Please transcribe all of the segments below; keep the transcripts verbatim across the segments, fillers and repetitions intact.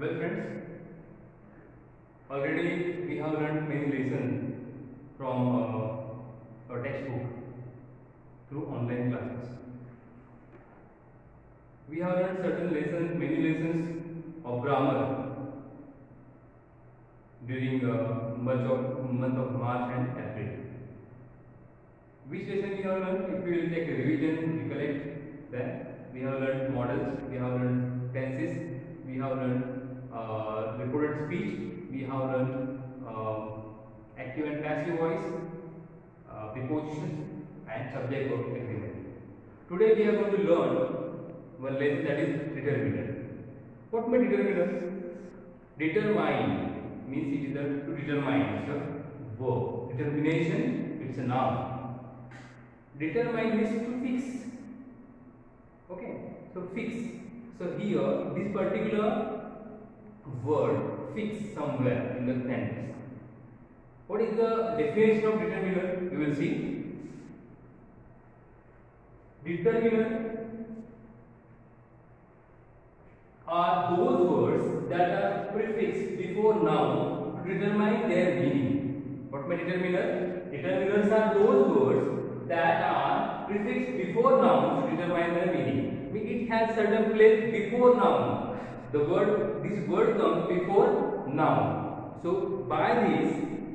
Well friends, already we have learned many lessons from uh, our textbook through online classes. We have learned certain lessons, many lessons of grammar during uh, month of month of March and April. Which lesson we have learned? If we will take a revision, recollect, then we have learned models, we have learned tenses, we have learned uh, reported speech, we have learned uh, active and passive voice, uh, prepositions, and subject verb agreement. Today we are going to learn one lesson, that is determiner. What means determiner? Determine means it is a to determine, it's a verb. Determination, it's a noun. Determine means to fix. Okay, so fix. So here this particular word fix somewhere in the sentence. What is the definition of determiner? We will see. Determiner are those words that are prefixed before noun to determine their meaning. What means determiner? Determiners are those words that are prefixed before noun to determine their meaning. It has certain place before noun. The word, this word comes before noun. So by this,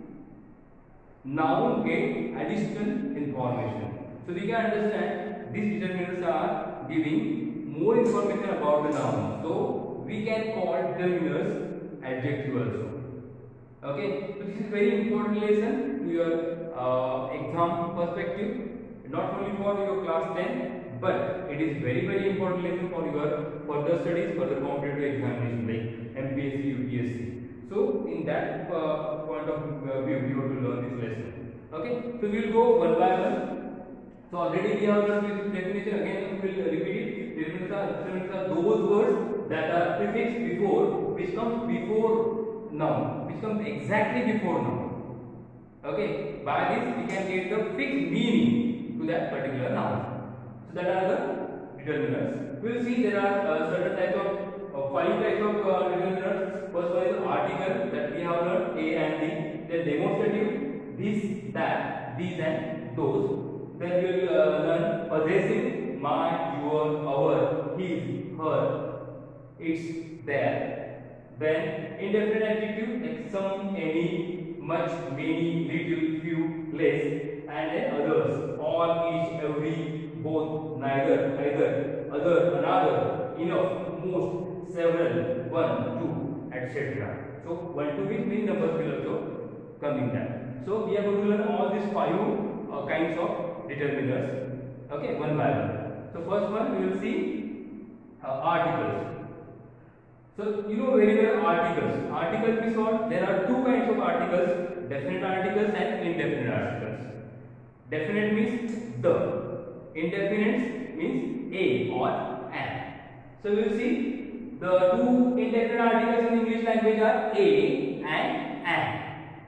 noun get additional information. So we can understand these determiners are giving more information about the noun. So we can call determiners adjective also. Okay, so this is very important lesson to your uh, exam perspective. Not only for your class ten, but it is very very important lesson for your further studies, for the competitive examination like M P S C, U P S C. So in that uh, point of uh, view, we have to learn this lesson. Okay, so we will go one by one. So already we have learned this definition. Again, we will repeat it. Determiners are, determiners are those words that are prefixed before, which comes before noun, which comes exactly before noun. Okay, by this we can get the fixed meaning to that particular noun. So that are the determiners. We will see there are uh, certain types of uh, five types of uh, determiners. First one is article, that we have learned a and the. Then demonstrative, this, that, these and those. Then we will uh, learn possessive, my, your, our, his, her, its, their. Then indefinite adjective, like some, any, much, many, little, few, less, and then others, all, each, every, both, neither, either, other, another, enough, most, several, one, two, et cetera. So one to which many numbers will also come in that. So we are going to learn all these five uh, kinds of determiners. Okay, one by one. So first one we will see uh, articles. So you know very well articles. Article means what? There are two kinds of articles: definite articles and indefinite articles. Definite means the. Indefinite means a or an. So we will see the two indefinite articles in English language are a and an.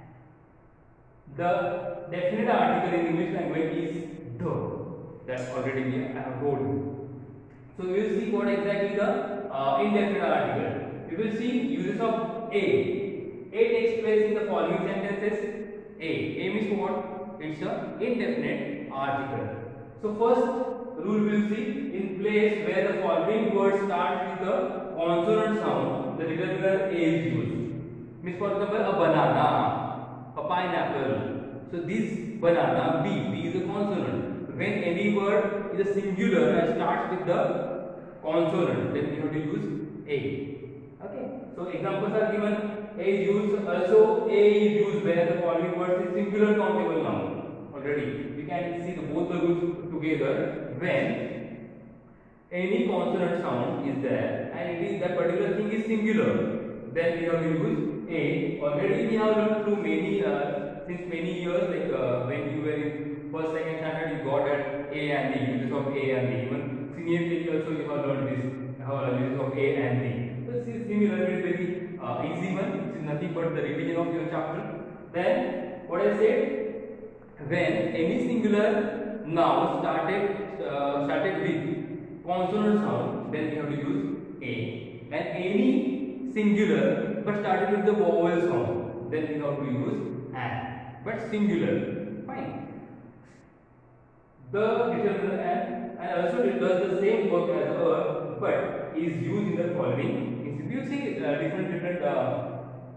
The definite article in English language is the. That already we have told you. So we will see what exactly the uh, indefinite article. We will see uses of a. A takes place in the following sentences. A. A means what? It's an indefinite article. So first rule we will see, in place where the following word starts with the consonant sound, the determiner a is used. Means for example, a banana, a pineapple. So this banana, B, B is a consonant. When any word is a singular and starts with the consonant, then we have to use a. Okay. So examples are given. A is used, also A is used where the following word is singular countable noun. Already we can see the both the rules together. When any consonant sound is there and it is that particular thing is singular, then we have to use a. Already we have learned through many uh, since many years, like uh, when you were in first, second standard, you got that a and the uses of a and the. Even senior K G also you have learned this uh, uses of a and the. So this is similar, very very uh, easy one. This is nothing but the revision of your chapter. Then what I said, when any singular noun started uh, started with consonant sound, then we have to use a. And any singular but started with the vowel sound, then we have to use an. But singular, fine. The determiner and, and also it does the same work as a, but is used in the following instance. You see uh, different different. Uh,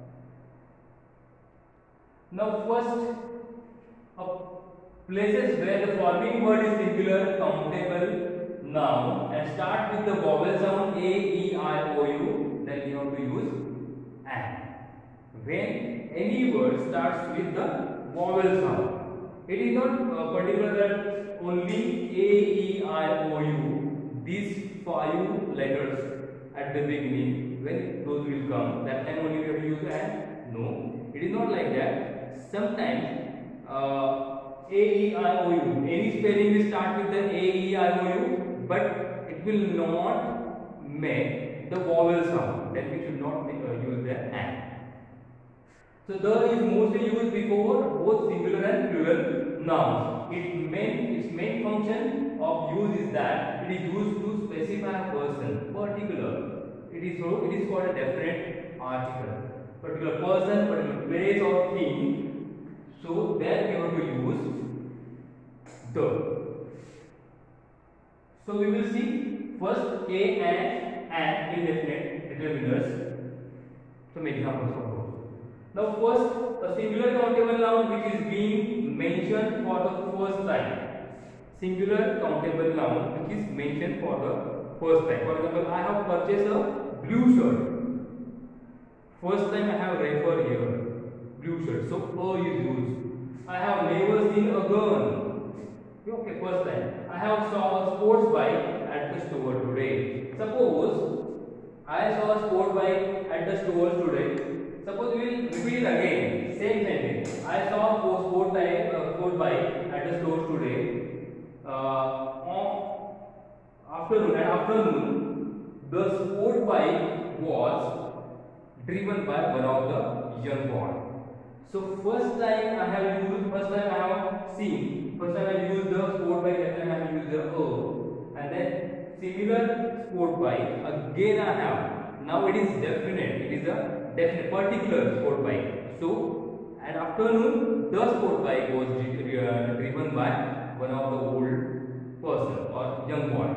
now first, uh, places where the following word is singular countable noun and start with the vowel sound a, e, I, o, u, then we have to use an. When any word starts with the vowel sound, it is not uh, particular that only a, e, I, o, u, these five letters at the beginning, when those will come, that time only we have to use an. No, it is not like that. Sometimes uh, a, e, I, o, u, any spelling will start with the a, e, I, o, u, but it will not make the vowel sound. Then we should not make, uh, use the an. So the is mostly used before both singular and plural nouns. It main, its main function of use is that it is used to specify a person, particular. It is so it is called a definite article. Particular person, particular place or thing. So there we have to use the. So we will see first a and and indefinite determiners. Some examples of those. Now first, a singular countable noun which is being mentioned for the first time. Singular countable noun which is mentioned for the first time. For example, I have purchased a blue shirt. First time I have referred here. Blue shirt. So a is used. I have never seen a gun. Okay, first time. I have saw a sports bike at the store today. Suppose I saw a sport bike at the store today. Suppose we will repeat it again. Same sentence. I saw a sport type uh, sport bike at the store today. Uh, on afternoon at afternoon, the sport bike was driven by one of the young boy. So first time I have used, first time I have seen, first time I used the sport bike, that time I have used the o, and then similar sport bike again I have. Now it is definite. It is a definite particular sport bike. So at afternoon, the sport bike was driven by one of the old person or young boy.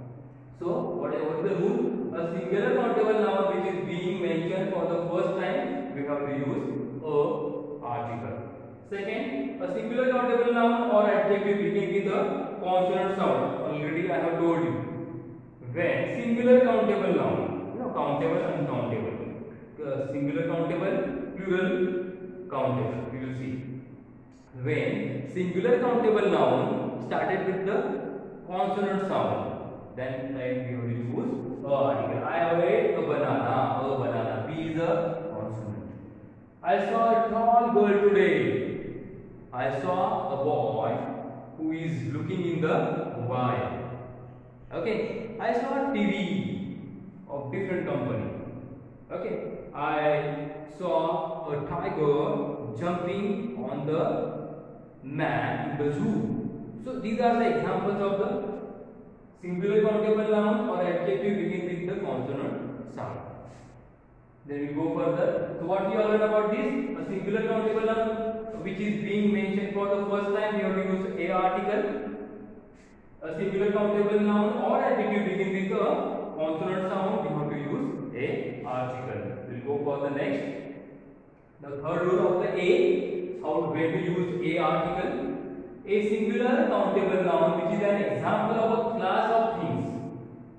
So what is the rule? A singular countable noun which is being mentioned for the first time, we have to use a article. Second, a singular countable noun or adjective begin with a consonant sound. Already I have told you. When singular countable noun, you know, countable, uncountable. Uh, singular countable, plural countable. We will see. When singular countable noun started with the consonant sound, then like we will use a article. I have ate a banana. A banana. B is a consonant. I saw a tall girl today. I saw a boy who is looking in the mobile. Okay. I saw a T V of different company. Okay. I saw a tiger jumping on the man in the zoo. So these are the examples of the singular countable noun or adjective begin with the consonant sound. Then we go further. So what we all learn about this? A singular countable noun which is being mentioned for the first time, we have to use a article. A singular countable noun or adjective begin with a consonant sound, we have to use a article. We'll go for the next. The third rule of the A, how where to use a article. A singular countable noun which is an example of a class of things.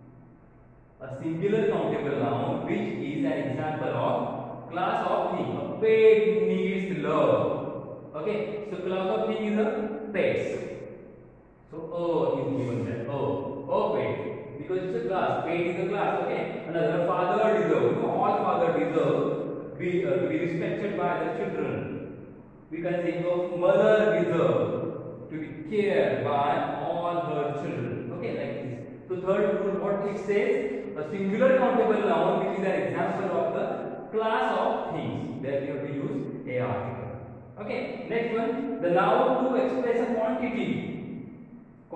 A singular countable noun which is an example of class of things. A pet needs love. Okay, so class of thing is a pets. So a is given there. O, O pet, because it's a class. Pet is a class. Okay, another father deserves. No, all father deserve be uh, to be respected by the children. We can think of mother deserve to be cared by all her children. Okay, like this. So third rule, what it says, a singular countable noun which is an example of the class of things. There we have to use a article. Okay, next one, the noun to express a quantity.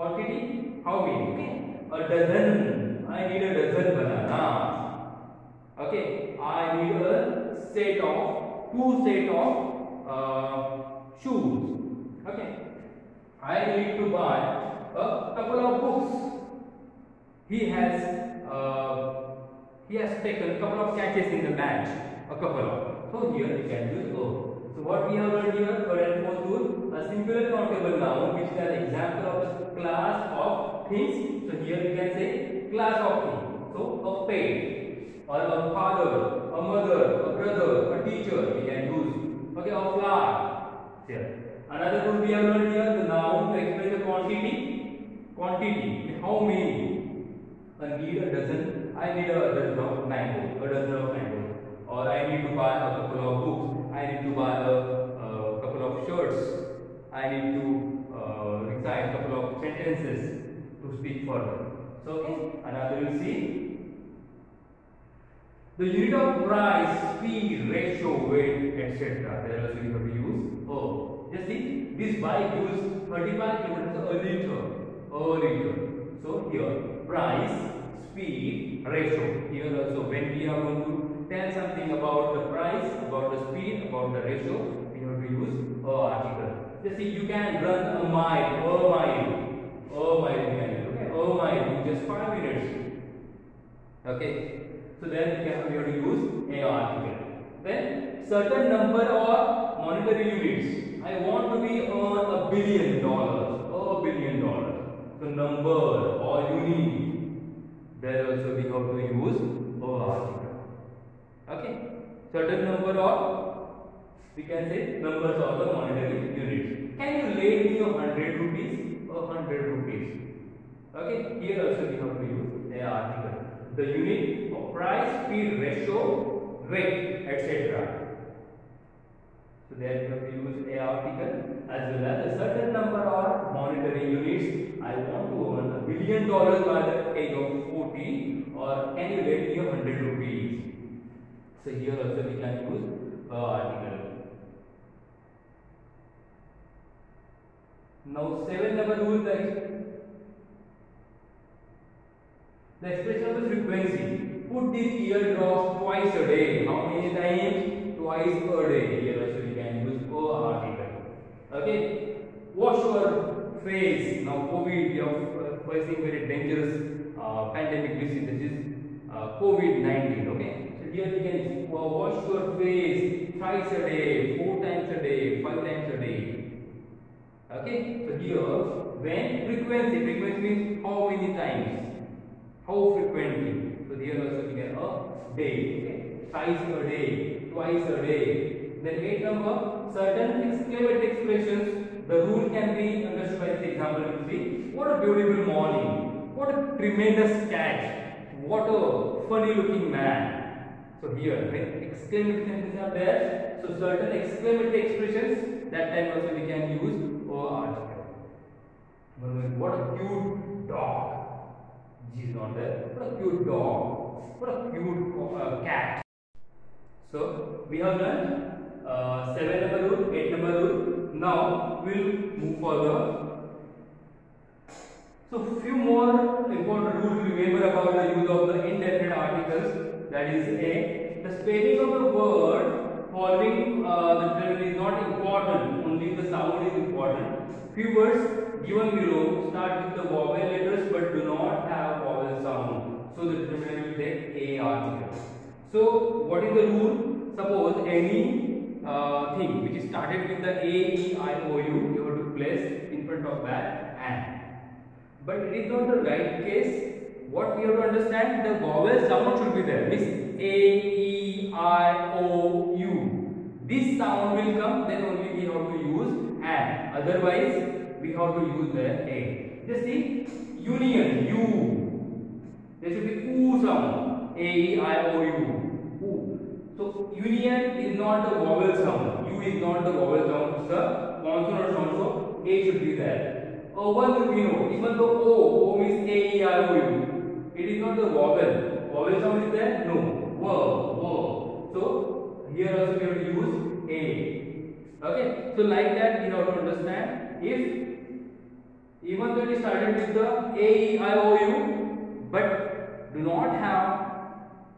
Quantity, how many? Okay, a dozen. I need a dozen banana. Okay, I need a set of two set of uh, shoes. Okay, I need to buy a couple of books. He has uh, he has taken a couple of catches in the match. A couple of. So here we can use O. So what we have learned here, third and fourth rule, a singular countable noun which is an example of a class of things. So here we can say class of things. So a pet, or a father, a mother, a brother, a teacher we can use. Okay, a flower. Here. Another rule we have learned here, the noun to express the quantity. Quantity, how many? I need a dozen. I need a dozen of mango, a dozen of mango, or I need to buy a couple of books. I need to buy a, a couple of shirts. I need to uh, recite a couple of sentences to speak further. So, okay, another will see the unit of price, speed, ratio, weight, et cetera. There also we have to use O. Just see, this bike uses thirty-five kilometers a liter. A liter. So here, price, speed, ratio. Here also, when we are going to tell something about the price, about the speed, about the ratio, we have to use a article. Just see, you can run a mile, a mile, a mile, okay, a mile in just five minutes. Okay, so then we have, we have to use a article. Then certain number of monetary units. I want to be earn a billion dollars, a billion dollars. So number or unit, there also we have to use a article. Okay, certain number of, we can say numbers of the monetary units. Can you lend me a hundred rupees? A hundred rupees. Okay, here also we have to use a article. The unit of price, speed, ratio, weight, et cetera. So there we have to use a article as well as a certain number of monetary units. I want to earn a billion dollars by the age of forty, or can you lend me a hundred rupees? So here also we can use a article. Now seven number rule, the the expression of the frequency. Put these ear drops twice a day. How many times? Twice a day. Here also we can use a article. Okay. Wash your face. Now COVID, we are facing very dangerous uh, pandemic disease. This is uh, COVID nineteen. Okay. So here we can uh, wash your face thrice a day, four times a day, five times a day. Okay. So here, when frequency, frequency means how many times. How frequently? So here also we get a day, okay? Thrice a day, twice a day. Then eight number, certain exclamatory expressions. The rule can be understood by this example. You see, what a beautiful morning! What a tremendous catch! What a funny looking man! So here, when exclamatory sentences are there, so certain exclamatory expressions, that time also we can use O article. What a cute dog! G is not there. What a cute dog. What a cute uh, cat. So we have learned uh, seven number rule, eight number rule. Now we will move further. So few more important rules to remember about the use of the indefinite articles. That is a the spelling of the word following uh, the determinant is not important. Only the sound is important. Few words given below start with the vowel letters but do not have vowel sound. So the determinant will take a article. So what is the rule? Suppose any uh, thing which is started with the A, E, I, O, U, you have to place in front of that and. But it is not the right case. What we have to understand, the vowel sound should be there. Means A, E, I, O, U. This sound will come, then only we have to use and. Otherwise, we have to use the A. Just see, union, U. There should be U sound. A, E, I, O, U. U. So, union is not the vowel sound. U is not the vowel sound. It's the consonant sound. So, A should be there. O one will be no. Even though O, O means A, E, I, O, U. It is not the vowel. Vowel sound is there? No. W, W. So, here also we have to use A. Okay. So, like that we have to understand. If even though it is started with the A, E, I, O, U, but do not have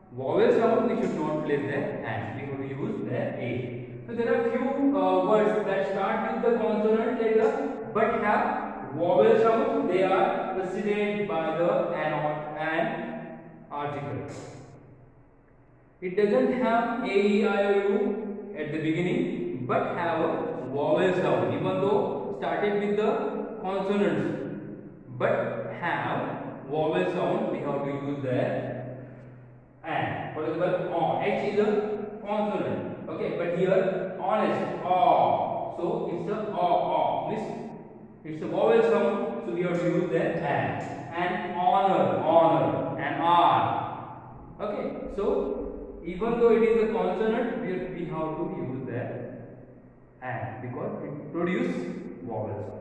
vowel sound, we should not place the and. We have to use the a. So there are few uh, words that start with the consonant letter but have vowel sound. They are preceded by the an or an article. It doesn't have a, e, I, o, u at the beginning but have a vowel sound, even though started with the consonants but have vowel sound. We have to use the and. For example, on. H is a consonant. Okay, but here honest. O. So it's a o o. This it's a vowel sound. So we have to use the and. And honor, honor, and r. Okay, so even though it is a consonant, we we have to use the and because it produces vowel sound.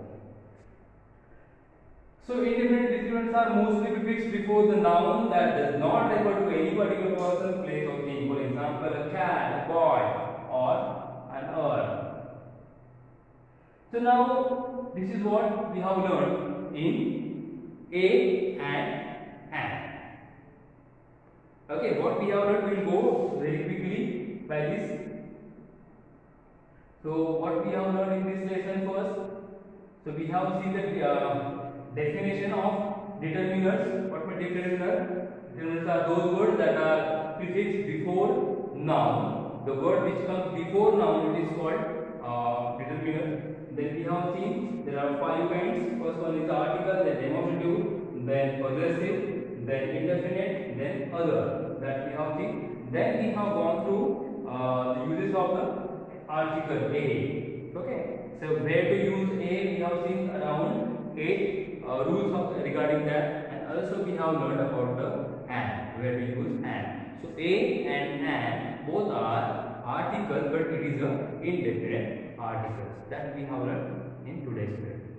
So indefinite discriminants are mostly prefixed before the noun that does not refer to any particular person, place, or thing. For example, a cat, a boy, or an earth. So now this is what we have learned in a and and. Okay, what we have learned, we will go very quickly by this. So what we have learned in this lesson first. So we have seen that uh, definition of determiners. What are determiners? Determiners are those words that are prefixed before noun. The word which comes before noun, it is called uh, determiner. Then we have seen there are five kinds. First one is article, then demonstrative, then possessive, then indefinite, then other. That we have seen. Then we have gone through uh, the uses of the article a. Okay. So where to use a, we have seen around eight uh, rules of regarding that, and also we have learned about the and, where we use and. So a and and both are articles, but it is a indefinite articles that we have learned in today's period.